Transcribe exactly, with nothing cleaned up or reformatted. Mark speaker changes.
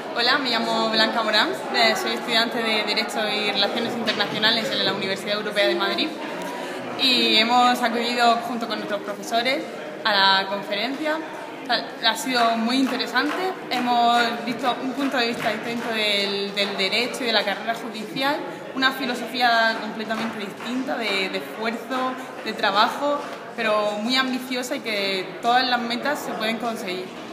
Speaker 1: Hola, me llamo Blanca Morán, eh, soy estudiante de Derecho y Relaciones Internacionales en la Universidad Europea de Madrid y hemos acudido junto con nuestros profesores a la conferencia. Ha sido muy interesante, hemos visto un punto de vista distinto del, del derecho y de la carrera judicial, una filosofía completamente distinta de, de esfuerzo, de trabajo, pero muy ambiciosa y que todas las metas se pueden conseguir.